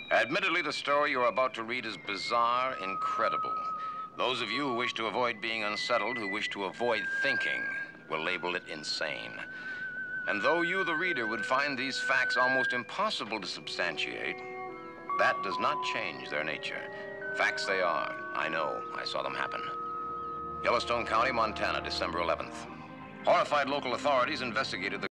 Admittedly, the story you're about to read is bizarre, incredible. Those of you who wish to avoid being unsettled, who wish to avoid thinking, will label it insane. And though you, the reader, would find these facts almost impossible to substantiate, that does not change their nature. Facts they are. I know. I saw them happen. Yellowstone County, Montana, December 11th. Horrified local authorities investigated the